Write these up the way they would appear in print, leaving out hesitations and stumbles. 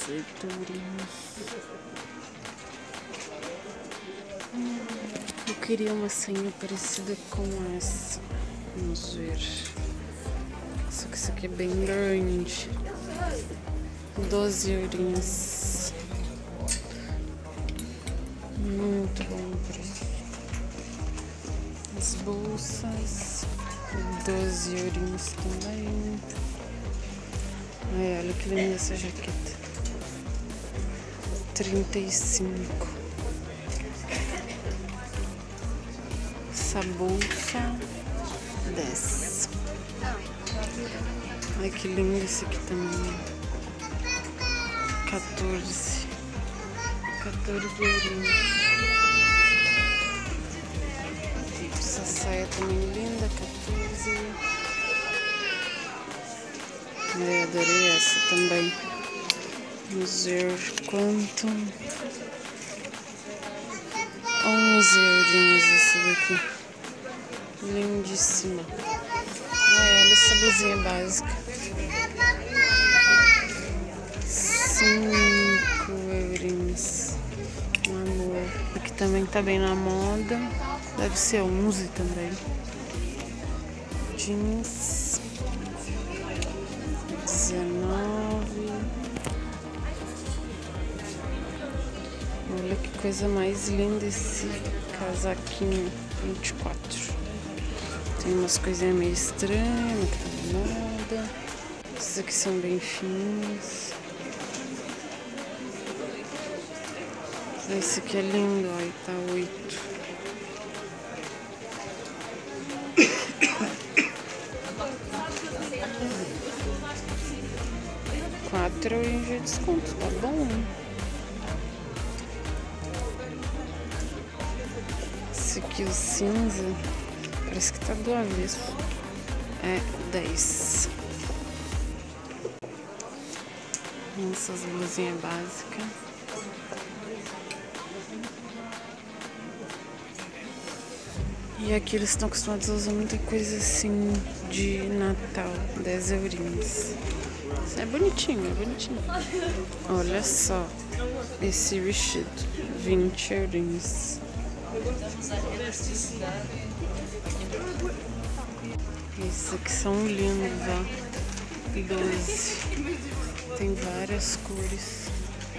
18 eurinhos. Eu queria uma senha parecida com essa. Vamos ver. Só que isso aqui é bem grande. 12 eurinhos. Muito bom o preço. As bolsas. 12 eurinhos também. Ai, olha que linda essa jaqueta. 35. Essa bolsa 10. Ai, que lindo esse aqui também. 14 euros. Essa saia também linda, 14. Eu adorei essa também. Vamos ver quanto. 11 eurinhos essa daqui. Lindíssima. Ai, olha essa blusinha básica. 5 eurinhos. Um amor. Aqui também tá bem na moda. Deve ser 11 também. Jeans. 19. Olha que coisa mais linda esse casaquinho. 24. Tem umas coisinhas meio estranhas que tá na moda. Esses aqui são bem finos. Esse aqui é lindo, ó, e tá 8. €4 de desconto, tá bom? Esse aqui, o cinza, parece que tá do avesso. É 10. Essas blusinhas básicas. E aqui eles estão acostumados a usar muita coisa assim de Natal. 10 eurinhos. Isso é bonitinho, é bonitinho. Olha só esse vestido. 20 eurinhos. Esses aqui são lindos, ó. 12. Tem várias cores.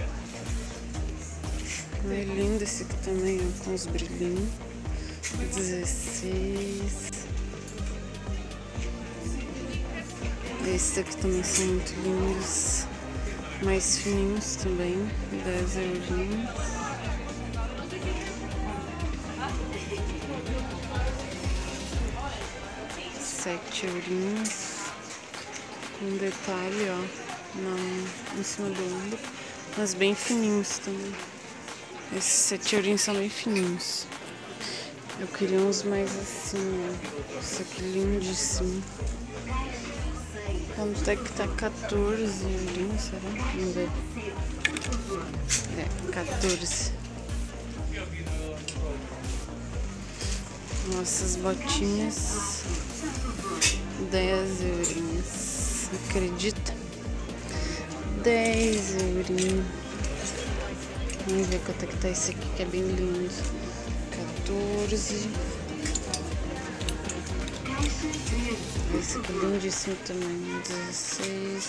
É lindo esse aqui também, ó, com os brilhinhos. 16. Esses aqui também são muito lindos. Mais fininhos também. 10 eurinhos. €7. Com detalhe, ó, em cima do ombro. Mas bem fininhos também. Esses 7 eurinhos são bem fininhos. Eu queria uns mais assim, ó. Isso aqui lindíssimo. Quanto é que tá? 14 eurinhos, será? Vamos ver. É, 14. Nossas botinhas. 10 eurinhos. Acredita? 10 eurinhos. Vamos ver quanto é que tá esse aqui, que é bem lindo. 14. Esse aqui é lindíssimo também. 16.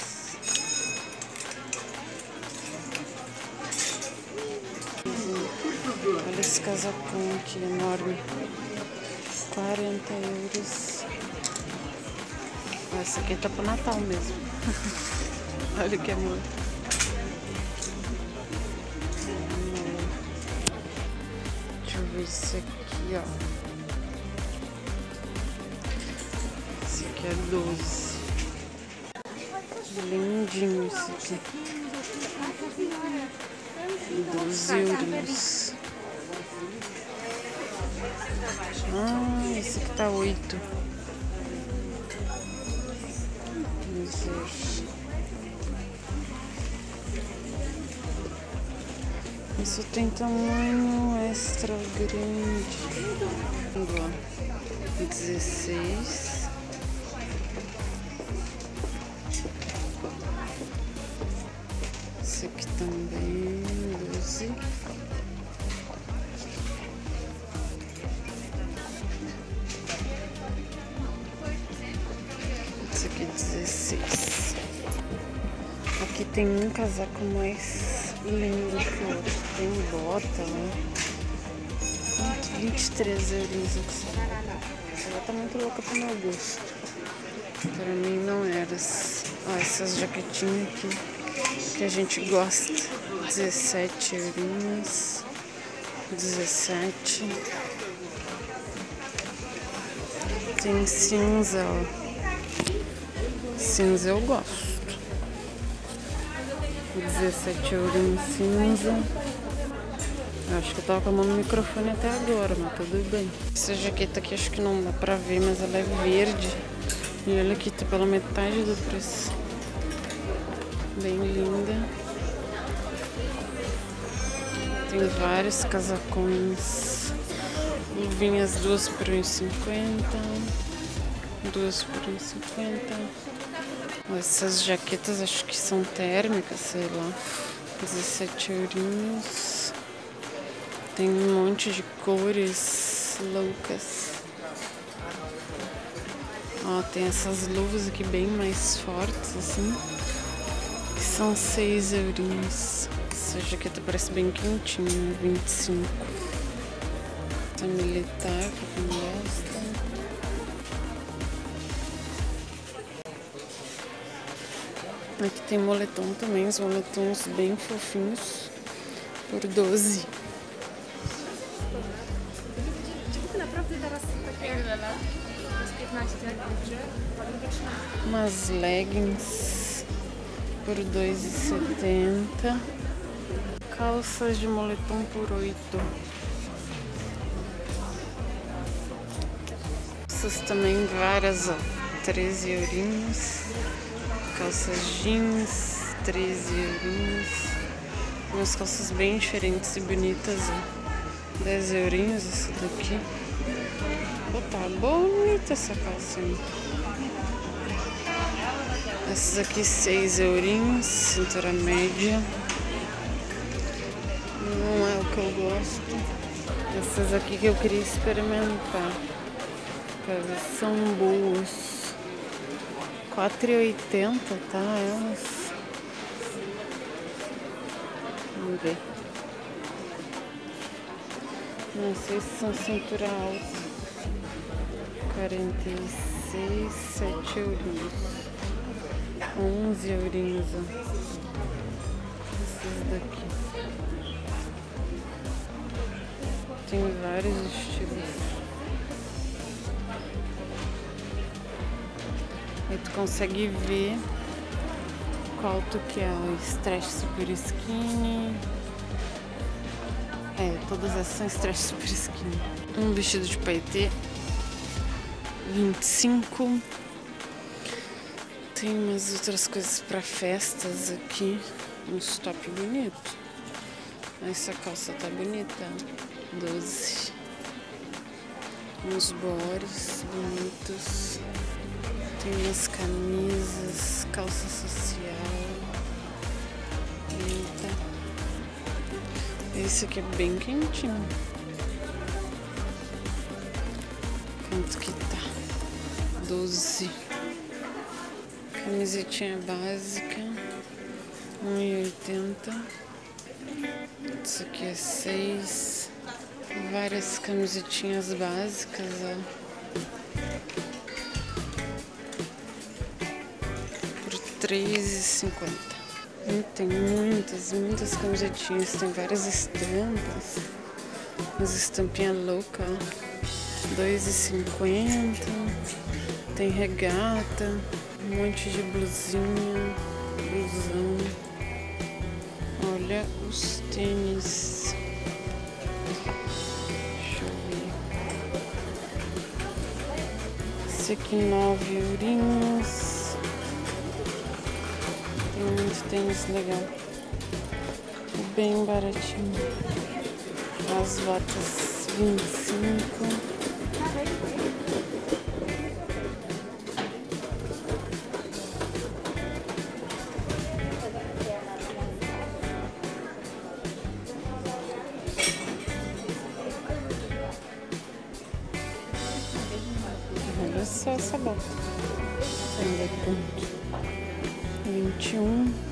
Olha esse casacão aqui enorme. 40 euros. Essa aqui tá pro Natal mesmo. Olha que amor. Deixa eu ver esse aqui, ó. Esse aqui é 12. Lindinho esse aqui. 12 euros. Ah, esse aqui tá 8. Vamos ver. Isso tem tamanho extra grande. 16. Esse aqui Tem 12. Esse aqui 16. Aqui tem um casaco mais lindo que o outro. Tem bota, né? 23 euros aqui. Ela tá muito louca pro meu gosto. Pra mim não era. Ó, essas jaquetinhas aqui que a gente gosta. 17 eurinhos. 17. Tem cinza, ó. Cinza eu gosto. 17 eurinhos cinza. Eu acho que eu tava com a mão no microfone até agora, mas tudo bem. Essa jaqueta aqui acho que não dá pra ver, mas ela é verde. E olha aqui, tá pela metade do preço. Bem linda. Tem vários casacões. Luvinhas 2 por 1,50. 2 por 1,50. Essas jaquetas acho que são térmicas, sei lá. 17 eurinhos. Tem um monte de cores loucas. Ó, tem essas luvas aqui bem mais fortes, assim. Que são 6 eurinhos. Essa jaqueta parece bem quentinha, 25. Essa militar, pra quem gosta. Aqui tem moletom também, os moletons bem fofinhos, por 12. Umas leggings por 2,70. Calças de moletom por 8. Calças também várias, ó, 13 eurinhos. Calças jeans, 13 eurinhos. Umas calças bem diferentes e bonitas, ó. 10 eurinhos essa daqui. Pô, tá bonita essa calça aí. Essas aqui 6 eurinhos, cintura média. Não é o que eu gosto. Essas aqui que eu queria experimentar, pra ver se são boas. 4,80, tá? Elas. Vamos ver. Não sei se são cintura alta. 46, 7 eurinhos. 11 eurinhos, ó. Esses daqui. Tem vários estilos. Aí tu consegue ver qual tu quer. O stretch super skinny. É, todas essas são stretch super skinny. Um vestido de paetê, 25. Tem umas outras coisas pra festas aqui. Uns top bonito. Essa calça tá bonita. 12. Uns bores bonitos. Tem umas camisas, calça social. Eita. Esse aqui é bem quentinho. Quanto que tá? 12. Camisetinha básica, 1,80. Isso aqui é 6. Várias camisetinhas básicas, ó. Por 3,50. E tem muitas camisetinhas. Tem várias estampas. Umas estampinhas loucas, ó. 2,50. Tem regata. Um monte de blusinha, blusão. Olha os tênis. Deixa eu ver. Esse aqui 9 eurinhos. Tem muito tênis legal. Bem baratinho. As botas 25. só essa bota. Vamos ver quanto. 21.